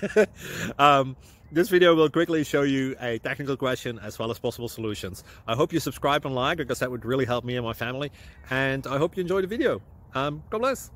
um, this video will quickly show you a technical question as well as possible solutions. I hope you subscribe and like, because that would really help me and my family. And I hope you enjoy the video. God bless.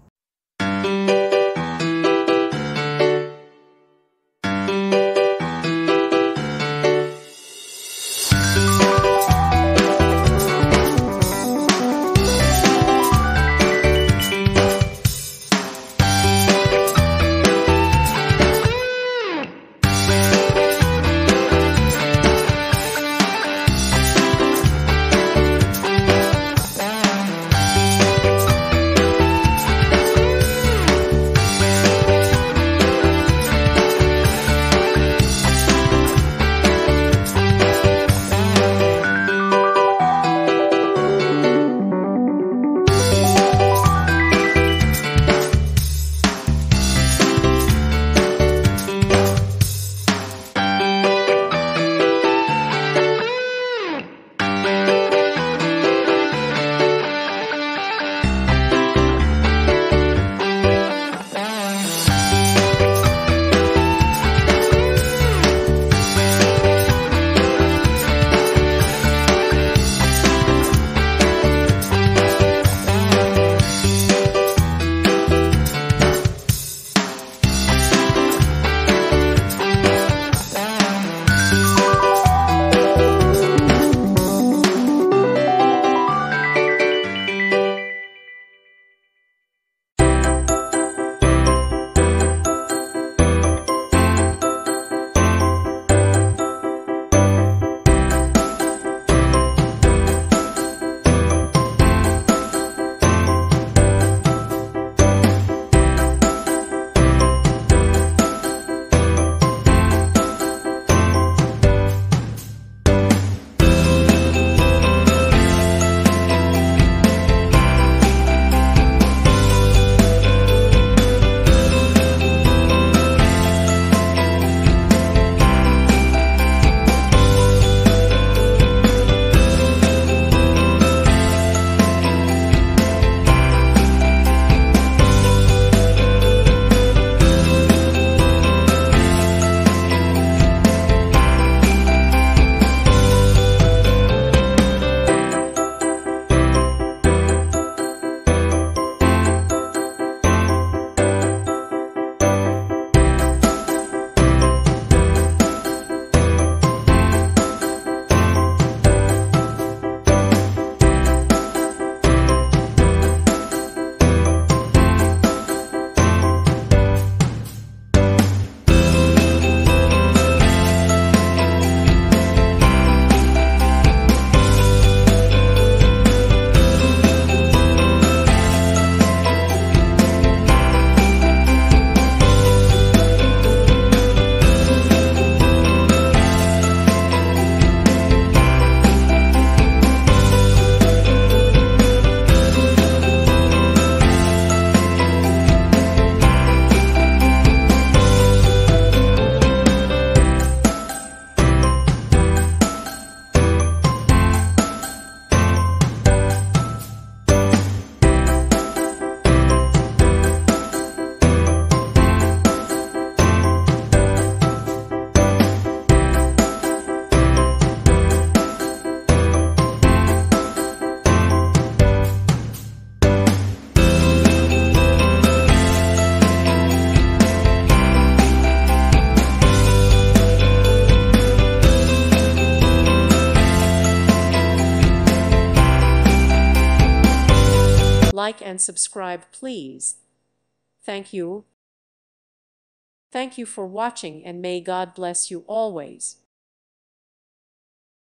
Like and subscribe, please. Thank you. Thank you for watching, and may God bless you always.